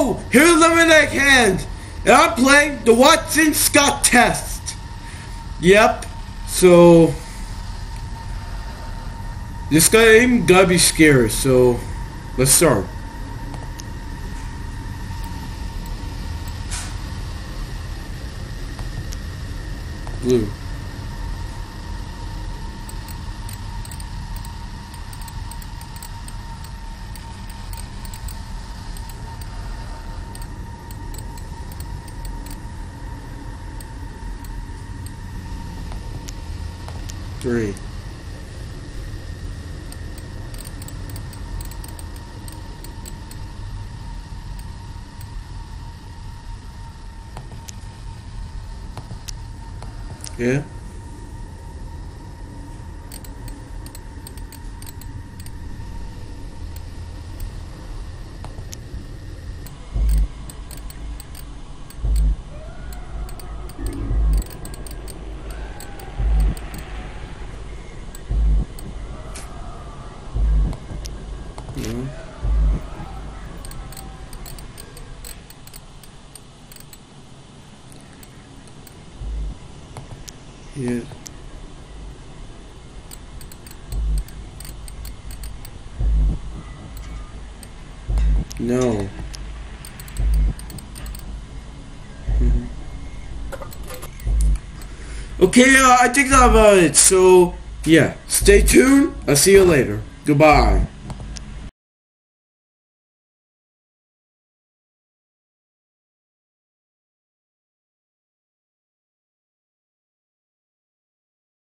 Hello, here's Lemonade Hand, and I'm playing the Watson Scott test. Yep, so this game gotta be scary, so let's start. Blue. Three. Yeah. Yeah. Yeah. No. Okay, I think that's about it. So, yeah. Stay tuned. I'll see you later. Goodbye.